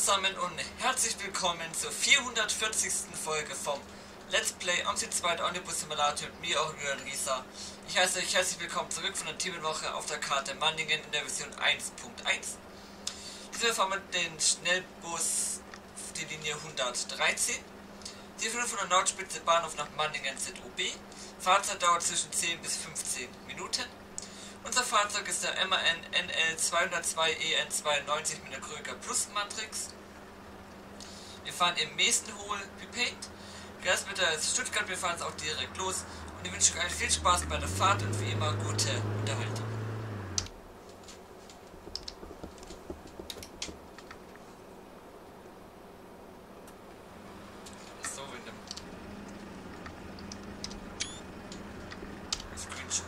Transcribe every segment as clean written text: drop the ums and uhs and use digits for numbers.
zusammen und herzlich willkommen zur 440. Folge vom Let's Play Omsi 2 Omnibus Simulator mit mir, auch Risa. Ich heiße euch herzlich willkommen zurück von der Themenwoche auf der Karte Manningen in der Version 1.1. Diesmal fahren wir den Schnellbus auf die Linie 113. Sie führen von der Nordspitze Bahnhof nach Manningen ZOB. Fahrzeit dauert zwischen 10 bis 15 Minuten. Unser Fahrzeug ist der MAN NL 202 EN92 mit der Kröger Plus Matrix. Wir fahren im Mesenhohl Prepaid. Erst mit der Stuttgart, wir fahren jetzt auch direkt los. Und ich wünsche euch viel Spaß bei der Fahrt und wie immer gute Unterhaltung. So in dem Screenshot.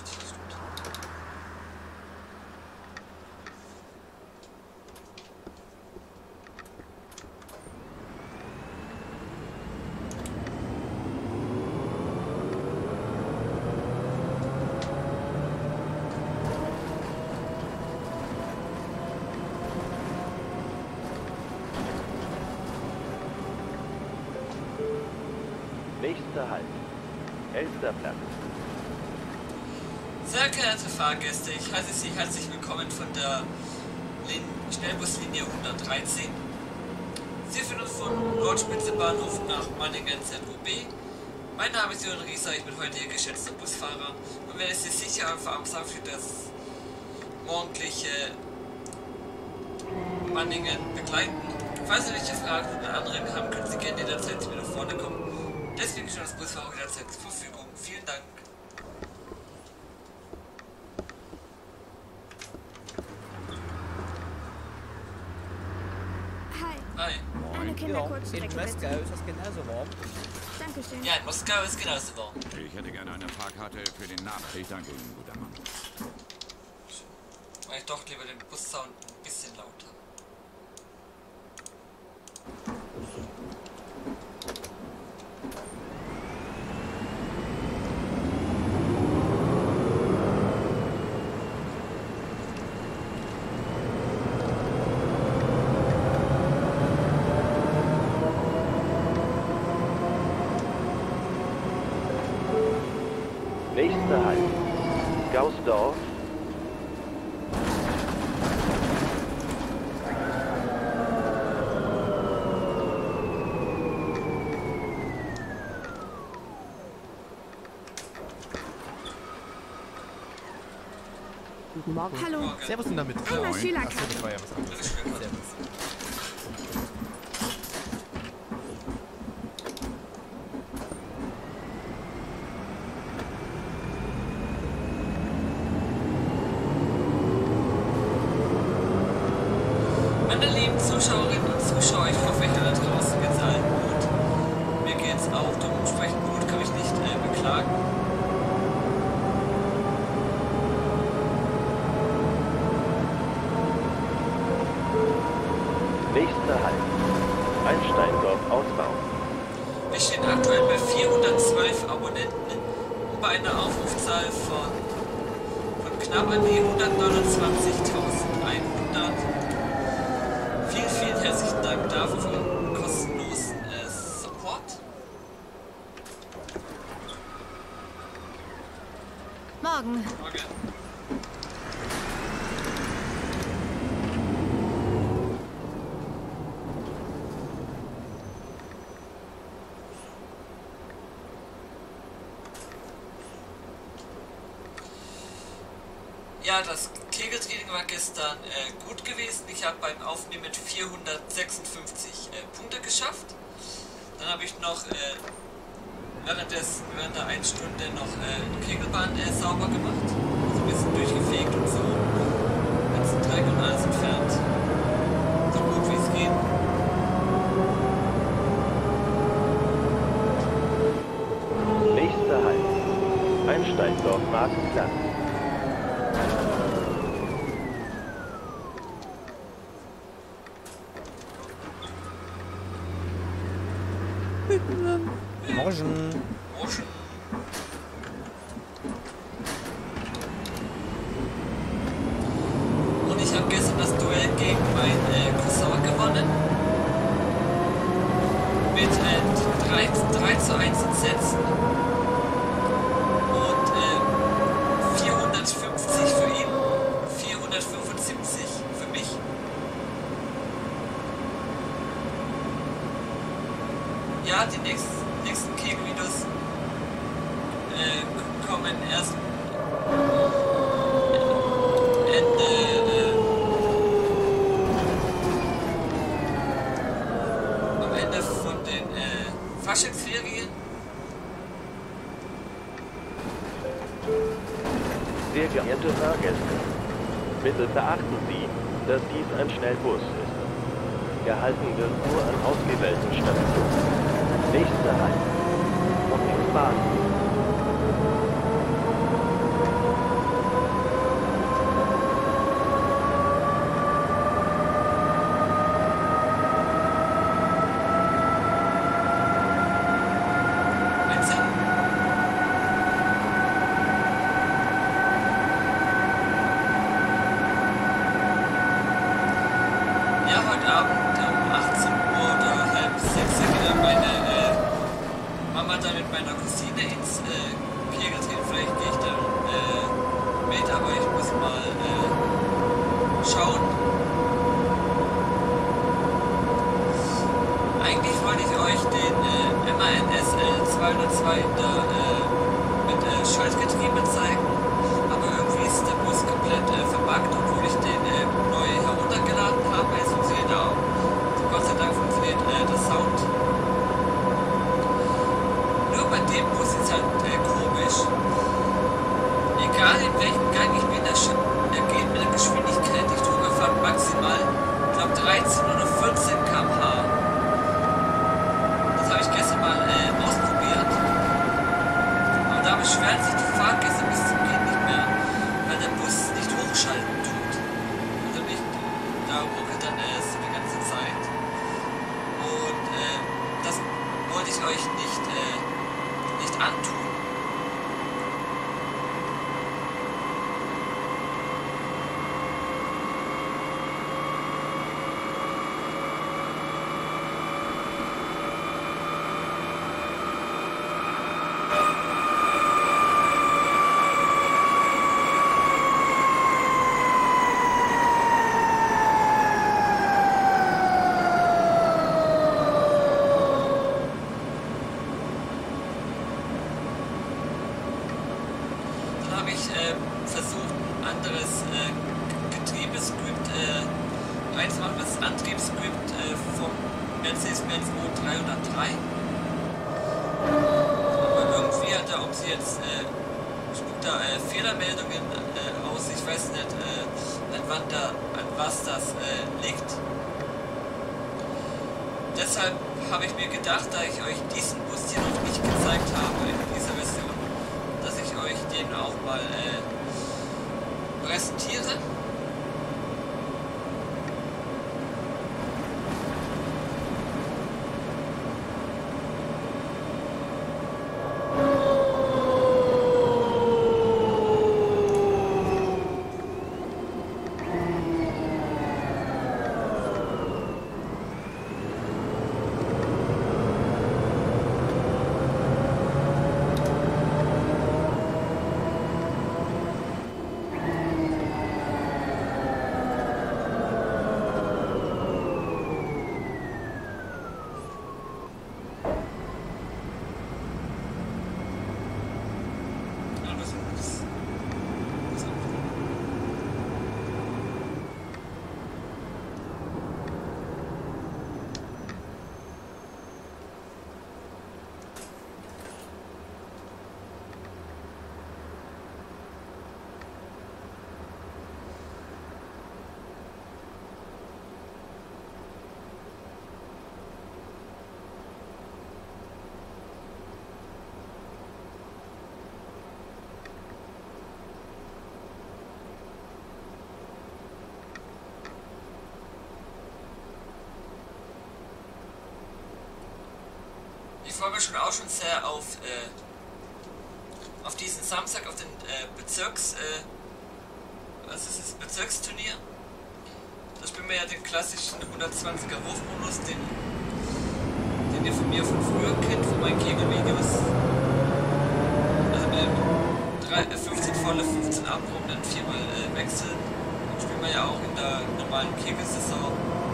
Nächster Halt. Elsterplatz. Sehr geehrte Fahrgäste, ich heiße Sie herzlich willkommen von der Schnellbuslinie 113. Sie führen uns von Nordspitze Bahnhof nach Manningen ZOB. Mein Name ist Jürgen Rieser, ich bin heute Ihr geschätzter Busfahrer und werde Sie sicher am Samstag für das morgendliche Manningen begleiten. Falls Sie welche Fragen oder Anregungen haben, können Sie gerne jederzeit wieder nach vorne kommen. Deswegen steht das Busfahrer jederzeit zur Verfügung. Vielen Dank. Hi. Hi. Eine In Kinderkurzstrecke Moskau bitte. ist das genauso warm. Dankeschön. Ja, in Moskau ist genauso warm. Ich hätte gerne eine Fahrkarte für den Namen. Ich danke Ihnen, guter Mann. Mach ich doch lieber den Bussound ein bisschen lauter. Nächster Halt. Gausdorf. Guten Morgen. Hallo. Servus und damit. Einmal Moin. Schülerkarte. Achso, das war ja was anderes. Servus. Meine lieben Zuschauerinnen und Zuschauer, ich hoffe, da draußen geht's allen gut. Mir geht's auch dementsprechend gut, kann mich nicht beklagen. Nächster Halt. Einsteindorf Ausbau. Wir stehen aktuell bei 412 Abonnenten und bei einer Aufrufzahl von knapp an die 129.100. Vielen herzlichen Dank dafür für den kostenlosen Support. Morgen. Morgen. Ja, das Kegeltraining war gestern gut gewesen. Ich habe beim Aufnehmen 456 Punkte geschafft. Dann habe ich noch während der 1 Stunde noch die Kegelbahn sauber gemacht. Also ein bisschen durchgefegt und so. Ganzen Dreck und alles entfernt. So gut wie es geht. Nächster Halt. Einsteindorf Marktplatz. Morgen. Motion. Und ich habe gestern das Duell gegen meinen Cousin gewonnen. zu einzusetzen. Und 450 für ihn, 475 für mich. Ja, die nächsten Keg-Videos kommen erst am Ende von den Faschingsferien. Sehr geehrte Fahrgäste, bitte beachten Sie, dass dies ein Schnellbus ist. Gehalten wird nur an ausgewählten Stationen. Nächster Halt. Wiesbaden. Ja, heute Abend um 18 Uhr oder halb 6 geht dann meine Mama da mit meiner Cousine ins Kegeltraining. Vielleicht gehe ich dann mit, aber ich muss mal schauen. Eigentlich wollte ich euch den MAN SL 202 da mit Schaltgetriebe zeigen, aber irgendwie ist der Bus komplett verbuggt, obwohl ich den neu heruntergeladen habe. Es funktioniert auch. Gott sei Dank funktioniert der Sound. Nur bei dem Bus ist halt komisch. Egal in welchem Gang ich bin, er geht mit der Geschwindigkeit, ich tue fahrt maximal, ich glaube 13 oder 14 km/h. Das habe ich gestern mal ausprobiert. Aber da beschweren sich die Fahrgäste bis zum Gehen nicht mehr, weil der Bus nicht hochschalten tut. Also nicht, da ruckelt dann erst die ganze Zeit. Und das wollte ich euch nicht antun. Habe ich versucht, ein anderes Getriebescript reinzumachen, das Antriebsscript vom Mercedes-Benz O303. Aber irgendwie hat er, ob sie jetzt spuckt da Fehlermeldungen aus, ich weiß nicht, an was das liegt. Deshalb habe ich mir gedacht, da ich euch diesen Bus hier noch nicht gezeigt habe in dieser Version, dass ich euch den auch mal präsentiere. Ich freue mich auch schon sehr auf diesen Samstag, auf den Bezirksturnier. Da spielen wir ja den klassischen 120er Wurfmodus, den ihr von mir von früher kennt, von meinen Kegelvideos. Also mit 15 volle, 15 abrunden, 4-mal wechseln. Dann spielen wir ja auch in der normalen Kegelsaison.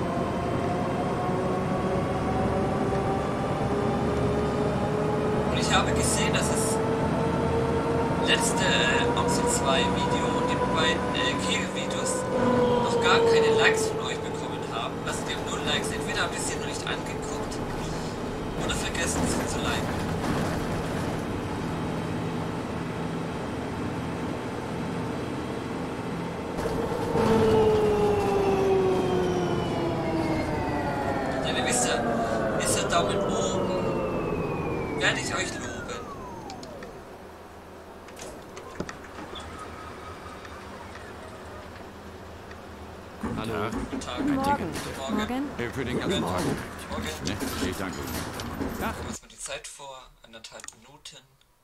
Und ich habe gesehen, dass das letzte OMSI 2 Video und die beiden Kegelvideos noch gar keine Likes von euch bekommen haben. Also die haben 0 Likes. Entweder habt ihr sie noch nicht angeguckt oder vergessen sie zu liken. Denn ihr wisst ja, ist der Daumen oben, werde ich euch loben. Hallo. Guten Tag. Ein Morgen. Ticket. Morgen. Für den ganzen Tag. Morgen. Ne? Ich danke Ihnen. Ach, Gucken wir uns mal die Zeit vor. 1,5 Minuten.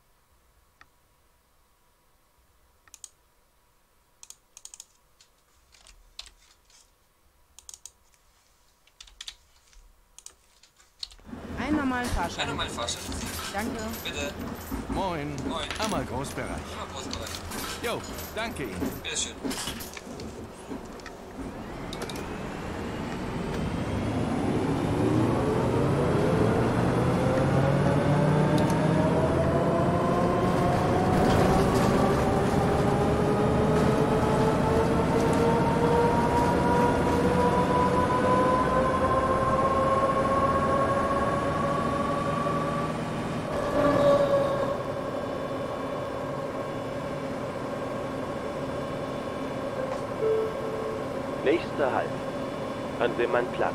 Einen normalen Fahrschein. Einmal Fahrschein. Danke. Bitte. moin. Moin. Einmal Großbereich. Einmal Großbereich. Jo, danke Ihnen. Bitteschön. Nächster Halt. Hansemannplatz.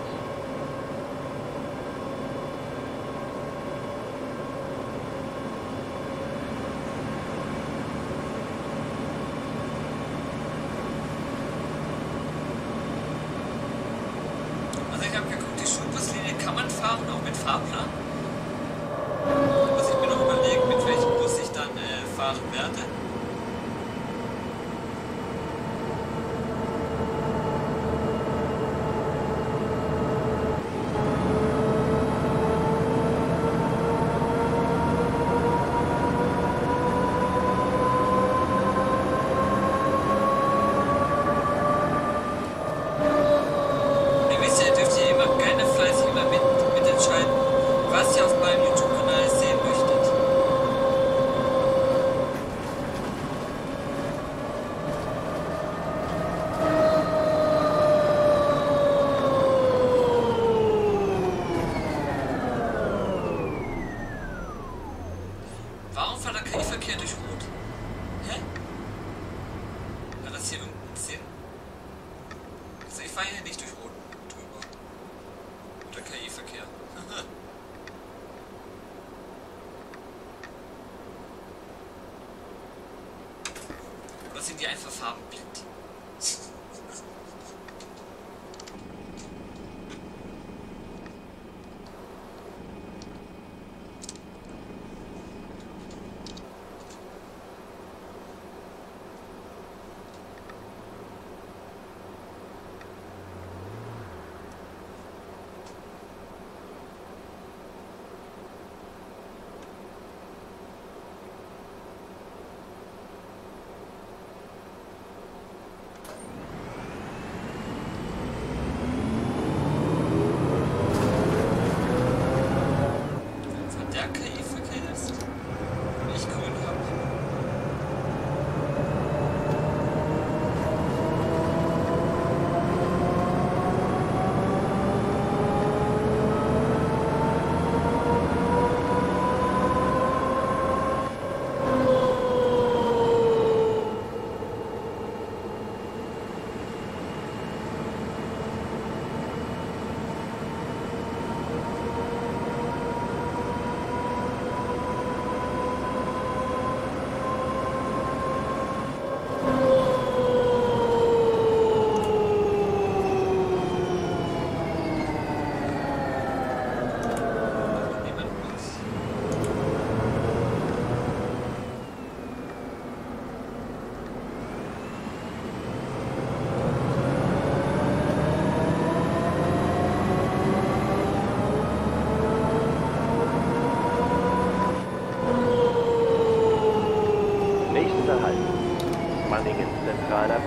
Also ich habe geguckt, die Schulbuslinie kann man fahren, auch mit Fahrplan. Muss ich mir noch überlegen, mit welchem Bus ich dann fahren werde. Ihr wisst ja, ihr dürft ja immer gerne fleißig immer mitentscheiden, was ihr auf meinem YouTube-Kanal sehen möchtet. Warum fährt der KI-Verkehr durch Rot? Hä? Hat das hier irgendeinen Sinn? Also ich fahre hier nicht durch Rot drüber. Der KI-Verkehr. Oder sind die einfach farbenblind?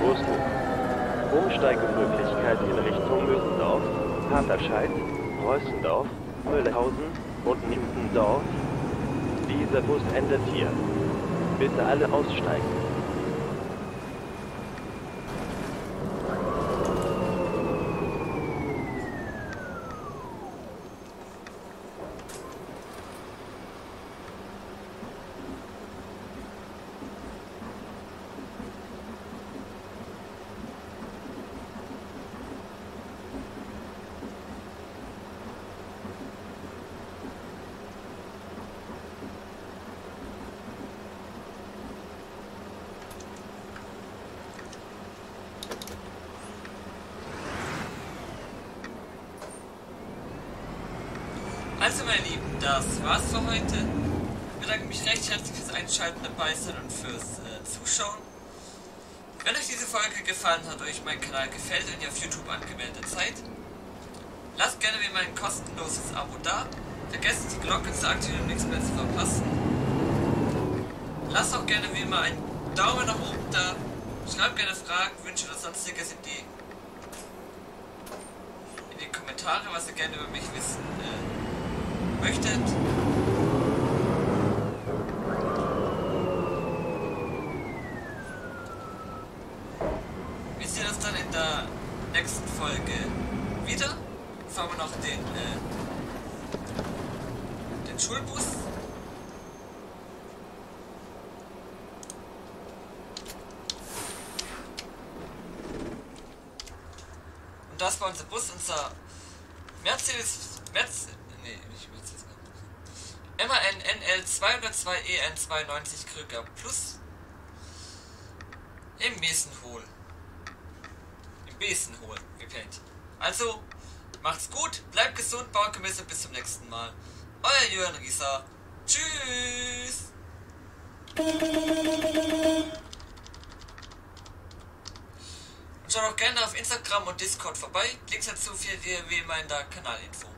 Bus hoch. Umsteigemöglichkeit in Richtung Mösendorf, Harterscheid, Preußendorf, Müllhausen und Nimpendorf. Dieser Bus endet hier. Bitte alle aussteigen. Also meine Lieben, das war's für heute. Ich bedanke mich recht herzlich fürs Einschalten, dabei sein und fürs Zuschauen. Wenn euch diese Folge gefallen hat, euch mein Kanal gefällt und ihr auf YouTube angemeldet seid, lasst gerne wie mein kostenloses Abo da. Vergesst die Glocke zu aktivieren, um nichts mehr zu verpassen. Lasst auch gerne wie immer einen Daumen nach oben da. Schreibt gerne Fragen, Wünsche oder sonstiges in die Kommentare, was ihr gerne über mich wissen möchtet. Wir sehen uns dann in der nächsten Folge wieder. Fahren wir noch den Schulbus. Und das war unser Bus, unser MAN NL 202 EN 92 Krüger Plus im Besenhol. Wie pennt. Also, macht's gut, bleibt gesund, baut Gemüse, bis zum nächsten Mal. Euer Jürgen Rieser. Tschüss! Und schaut auch gerne auf Instagram und Discord vorbei. Links dazu findet ihr wie immer in der Kanalinfo.